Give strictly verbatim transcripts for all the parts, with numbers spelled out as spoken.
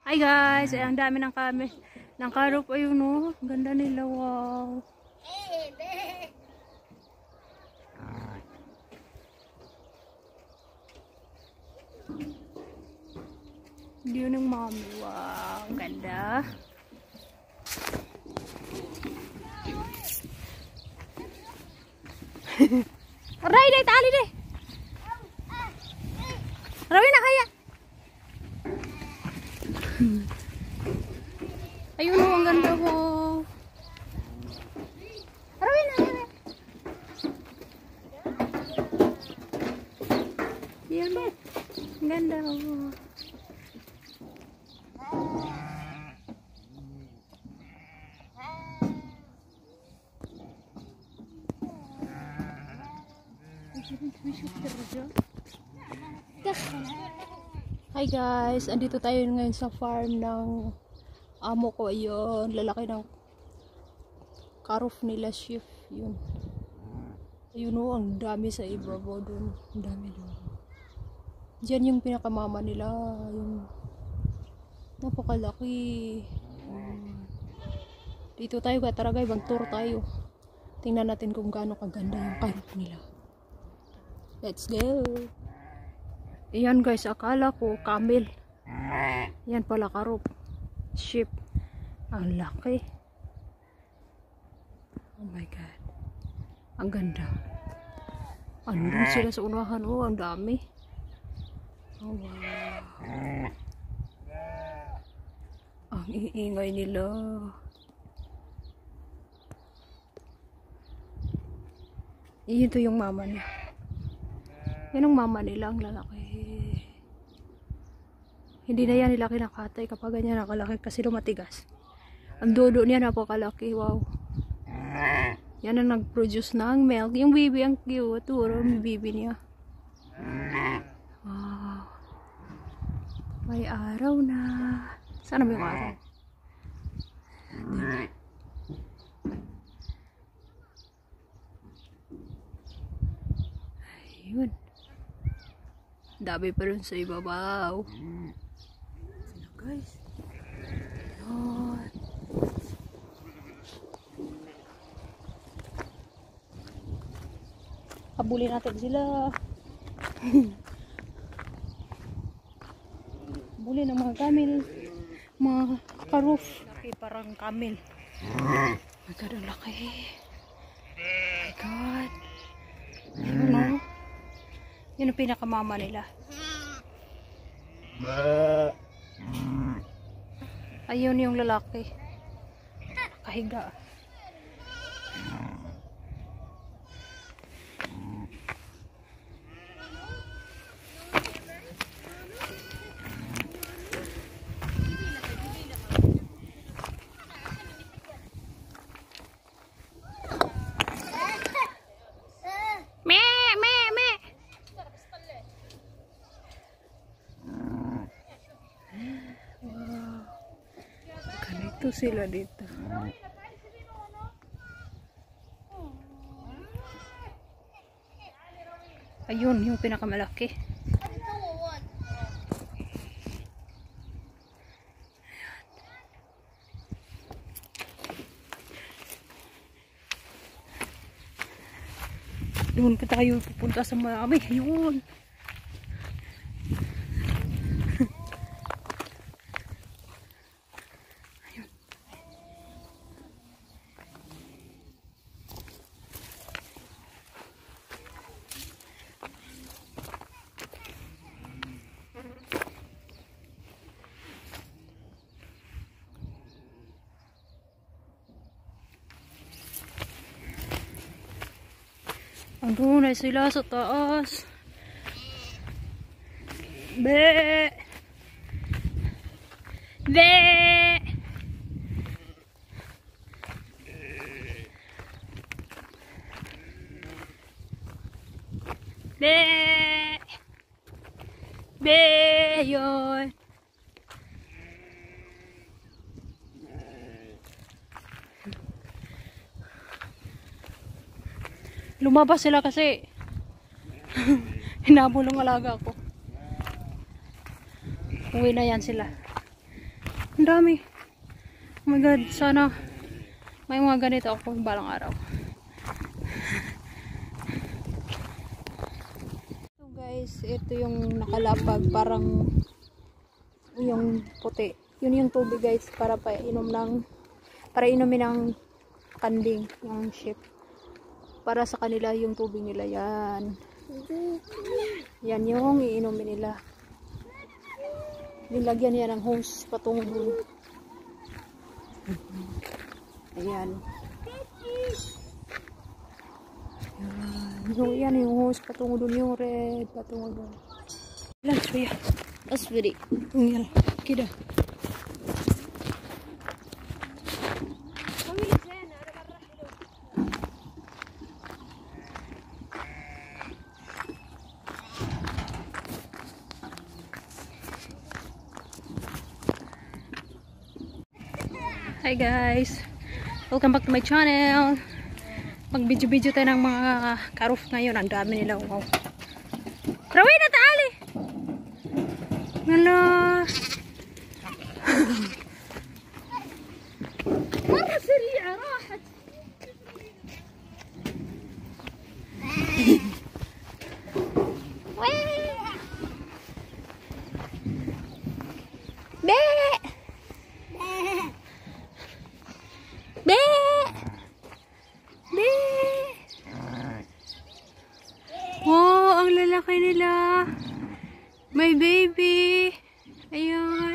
Hi guys, ay ang dami ng kami ng karop, ayun no, ganda nila, wow. Yun yung mami, wow, ganda. Aray, day, tali day. Aray na kaya. Ayun o, ang ganda mo. Aray na kaya. Yan o, ang ganda mo. Hi guys, andito tayo ngayon sa farm ng amo ko. Ayun, lalaki ng karof nila, shift yun. Ayun o, ang dami sa ibabaw dun, ang dami dun. Diyan yung pinakamama nila, yung napakalaki. um, dito tayo, tara guys, ibang tour tayo. Tingnan natin kung gaano kaganda yung karof nila. Let's go. Ayan guys, akala ko camel. Yan pala karof. Sheep. Ang laki. Oh my god. Ang ganda. Andun sila sa unahan. Oh, ang dami. Oh wow. Ang iingay nila. Ito yung mama niya. Yan ang mama nila, ang lalaki. Hindi na yan nila kinakatay kapag ganyan nakalaki kasi lumatigas. Ang dodo niya napakalaki, wow. Yan ang nag-produce ng milk. Yung baby ang cute, turo yung baby niya. Wow. May araw na. Sana may araw. Ayun. Dami pa rin sa ibabaw. Sila guys. Ayun. Habulin natin sila. Habulin ng mga camel. Mga karof. Laki parang camel. Oh my god, ang laki. Oh my god. Ayun o. Yun ang pinakamama nila. Ayun yung lalaki. Nakahiga. Ito sila dito. Ayun, yung pinakamalaki. Doon pa tayo pupunta sa marami. Ayun. Andun na sila sa taas. Be! Be! Be! Be! Yun! Lumabas sila kasi hinabol ng alaga ko. Uwi na yan sila. Ang dami. Oh my god, sana may mga ganito ako balang araw. So guys, ito yung nakalapag, parang yung puti. Yun yung tubig guys, para pa inom ng, para inumin ng kanding, yung ship. Para sa kanila yung tubig nila yan. Yan yung iinumin nila. Nilagyan niya ng hose patungo dun. Ayan. Ayan. So, yan yung hose patungo dun, yung red patungo dun. Lang, suya. Asbiri. Tinggal. Kida. Hi guys, welcome back to my channel. Mag video video tayo ng mga karuf ngayon. Ang dami nila, wow. Rawi na taali. Ngala. مرة سريعة راحت. Wow, ang lalaki nila. My baby. Ayun.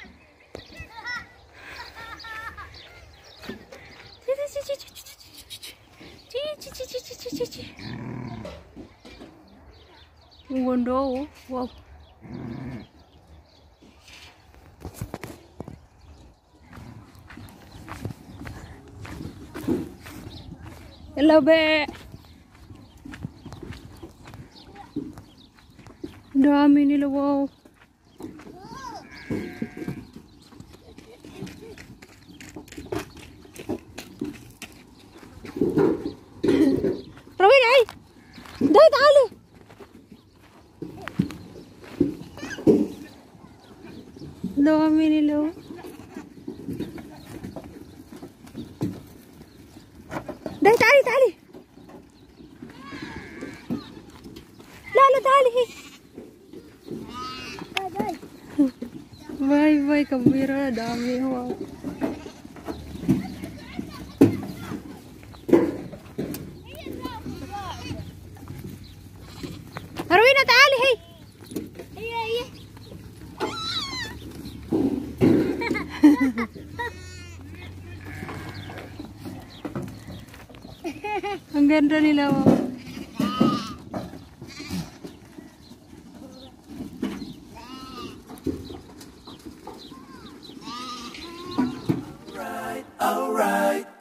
Ang ganda, oh. Wow. Hello, be. Dami nila, wow. Rawin, ay! Dahil taali! Dami nila, oh. Dahil taali, taali! Lala, taali, hey! Bye bye kamera, dami, wow. Arwin na taali, hey. Iya, iya. Ang ganda nila, wow. Alright.